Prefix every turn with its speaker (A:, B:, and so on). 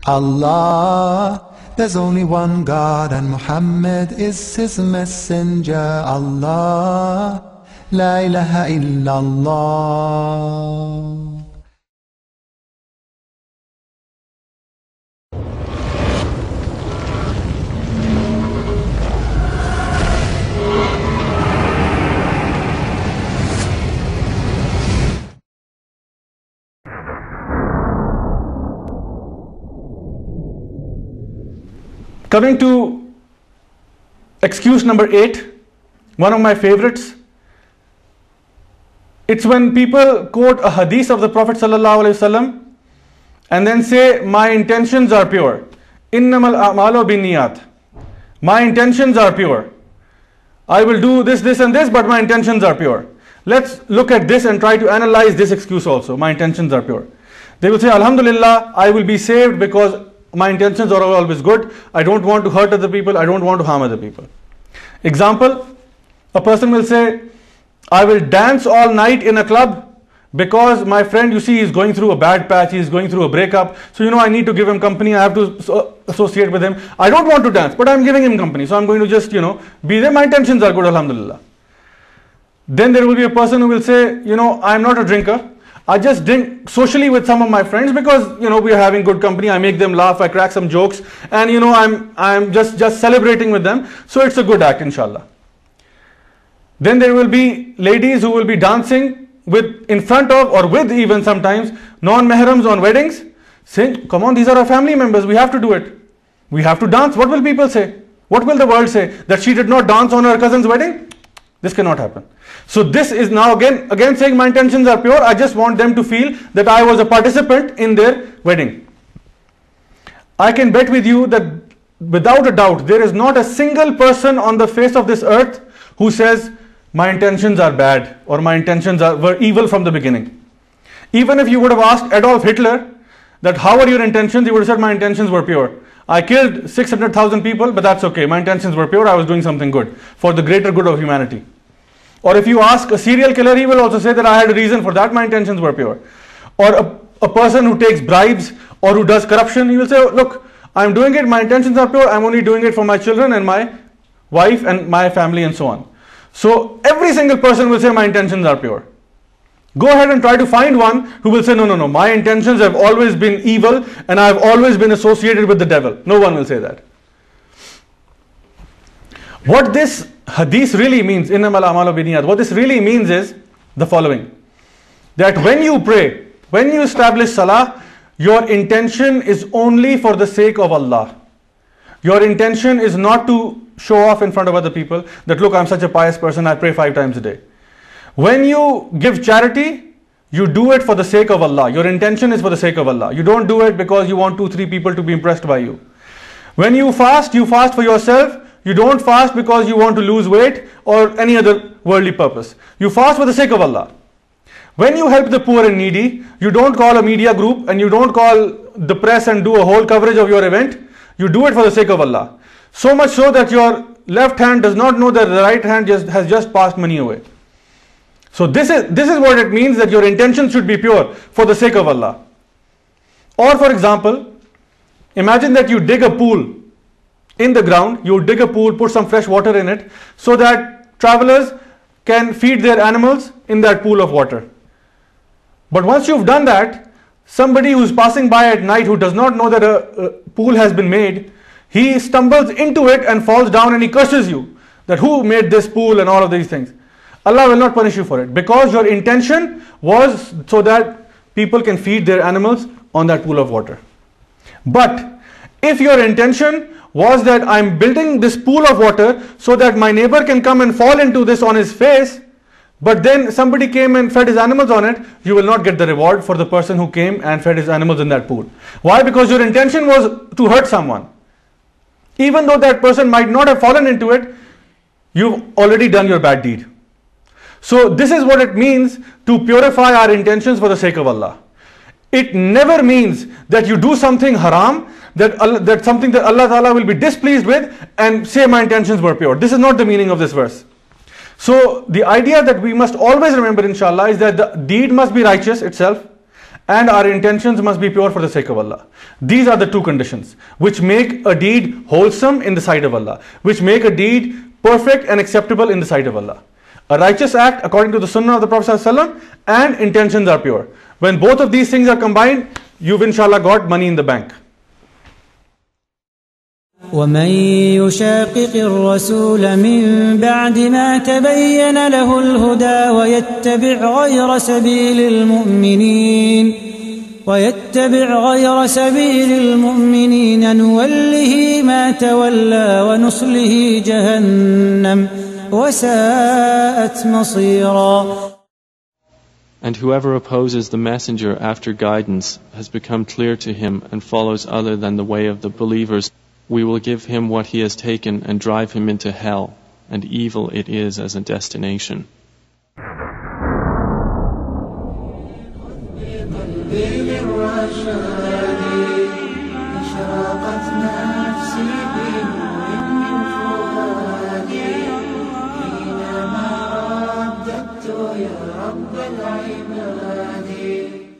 A: Allah, there's only one God and Muhammad is his messenger. Allah, la ilaha illallah.
B: Coming to excuse number 8, one of my favorites. It's when people quote a hadith of the Prophet ﷺ and then say, my intentions are pure. Innamal a'malu binniyat. My intentions are pure. I will do this, this and this, but my intentions are pure. Let's look at this and try to analyze this excuse also. My intentions are pure. They will say, Alhamdulillah, I will be saved because my intentions are always good. I don't want to hurt other people. I don't want to harm other people. Example, a person will say, I will dance all night in a club because my friend, you see, is going through a bad patch. He is going through a breakup. So, I need to give him company. I have to associate with him. I don't want to dance, but I'm giving him company. So, I'm going to just, be there. My intentions are good, Alhamdulillah. Then there will be a person who will say, I'm not a drinker. I just drink socially with some of my friends because, we are having good company. I make them laugh. I crack some jokes. And, I'm just celebrating with them. So, it's a good act, inshallah. Then there will be ladies who will be dancing in front of or with even sometimes non-mahrams on weddings. Saying, come on, these are our family members. We have to do it. We have to dance. What will people say? What will the world say? That she did not dance on her cousin's wedding? This cannot happen. So this is now again saying my intentions are pure. I just want them to feel that I was a participant in their wedding. I can bet with you that without a doubt, there is not a single person on the face of this earth who says my intentions are bad or my intentions were evil from the beginning. Even if you would have asked Adolf Hitler that how are your intentions, he would have said my intentions were pure. I killed 600,000 people, but that's okay. My intentions were pure. I was doing something good for the greater good of humanity. Or if you ask a serial killer, he will also say that I had a reason for that. My intentions were pure. Or a person who takes bribes or who does corruption, he will say, look, I'm doing it. My intentions are pure. I'm only doing it for my children and my wife and my family and so on. So every single person will say my intentions are pure. Go ahead and try to find one who will say, no, my intentions have always been evil and I have always been associated with the devil. No one will say that. What this hadith really means, innamal a'malu binniyat, what this really means is the following. That when you pray, when you establish salah, your intention is only for the sake of Allah. Your intention is not to show off in front of other people that look, I'm such a pious person, I pray 5 times a day. When you give charity, you do it for the sake of Allah. Your intention is for the sake of Allah. You don't do it because you want 2-3 people to be impressed by you. When you fast for yourself. You don't fast because you want to lose weight or any other worldly purpose. You fast for the sake of Allah. When you help the poor and needy, you don't call a media group and you don't call the press and do a whole coverage of your event. You do it for the sake of Allah. So much so that your left hand does not know that the right hand has just passed money away. So this is what it means, that your intention should be pure for the sake of Allah. Or for example, imagine that you dig a pool in the ground, you dig a pool, put some fresh water in it so that travelers can feed their animals in that pool of water. But once you've done that, somebody who's passing by at night who does not know that a pool has been made, he stumbles into it and falls down and he curses you that who made this pool and all of these things. Allah will not punish you for it because your intention was so that people can feed their animals on that pool of water. But if your intention was that I'm building this pool of water so that my neighbor can come and fall into this on his face, but then somebody came and fed his animals on it, you will not get the reward for the person who came and fed his animals in that pool. Why? Because your intention was to hurt someone. Even though that person might not have fallen into it, you've already done your bad deed. So this is what it means to purify our intentions for the sake of Allah. It never means that you do something haram, that something that Allah Ta'ala will be displeased with and say my intentions were pure. This is not the meaning of this verse. So the idea that we must always remember, inshallah, is that the deed must be righteous itself and our intentions must be pure for the sake of Allah. These are the two conditions which make a deed wholesome in the sight of Allah, which make a deed perfect and acceptable in the sight of Allah. A righteous act according to the sunnah of the Prophet ﷺ, and intentions are pure. When both of these things are combined, you've inshallah got money in the bank.
C: ومن يشاقق الرسول من بعد ما تبين له الهدى ويتبع غير سبيل المؤمنين نوله ما تولى ونصله جهنم وساءت مصيرا.
D: And whoever opposes the messenger after guidance has become clear to him and follows other than the way of the believers, we will give him what he has taken and drive him into hell, and evil it is as a destination.
A: يا رب العباد